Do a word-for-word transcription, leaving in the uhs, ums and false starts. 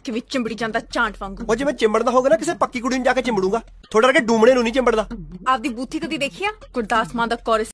ਕਿਵੇਂ ਚਿੰਬੜੀ ਜਾਂਦਾ ਚਾਂਟ ਵਾਂਗੂ। ਉਹ ਜਿਵੇਂ ਚਿੰਬੜਦਾ ਹੋਗਾ ਨਾ ਕਿਸੇ ਪੱਕੀ ਕੁੜੀ ਨੂੰ ਜਾ ਕੇ ਚਿੰਬੜੂਗਾ, ਥੋੜਾ ਕਰਕੇ ਡੂਮਣੇ ਨੂੰ ਨਹੀਂ ਚਿੰਬੜਦਾ। ਆਪਦੀ ਬੂਥੀ ਕਦੀ ਦੇਖਿਆ? ਗੁਰਦਾਸ ਮਾਨ ਦਾ ਕੋਰਸ